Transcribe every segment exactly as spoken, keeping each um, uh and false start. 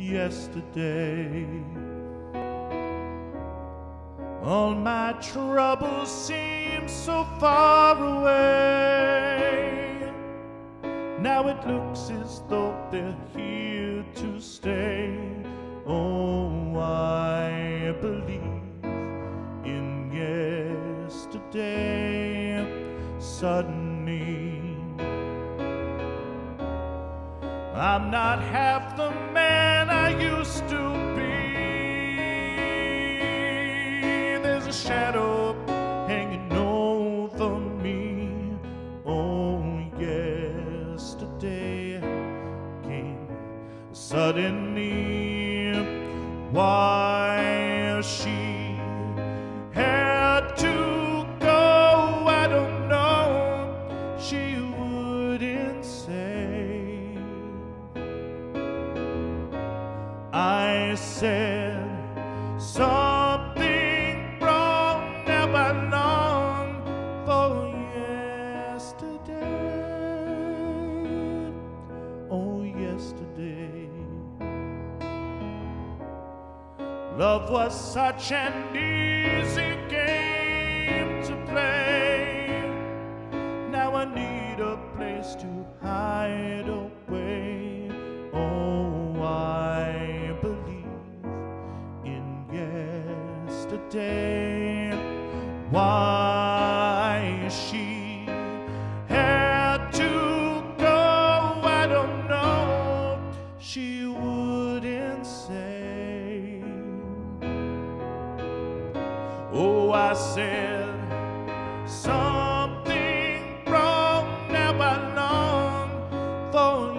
yesterday. All my troubles seem so far away. Now it looks as though they're here to stay. Oh, I believe in yesterday. Suddenly, I'm not half the man I used to be. There's a shadow hanging over me. Oh, yesterday came suddenly. Why she had to go, I don't know. She wouldn't say. I said something wrong, now I long for yesterday. Oh, yesterday. Love was such an easy game to play. Now I need a place to hide away. Oh, I believe in yesterday. Why she had to go, I don't know. She wouldn't say. Oh, I said something wrong, now I long for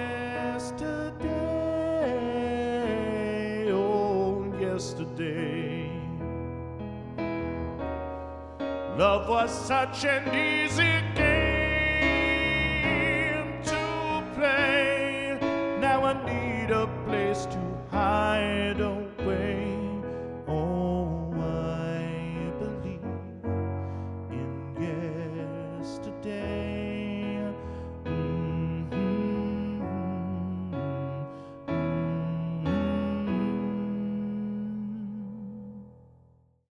yesterday. Oh, yesterday. Love was such an easy game to play. Now I need a place to hide away. Oh, I believe in yesterday.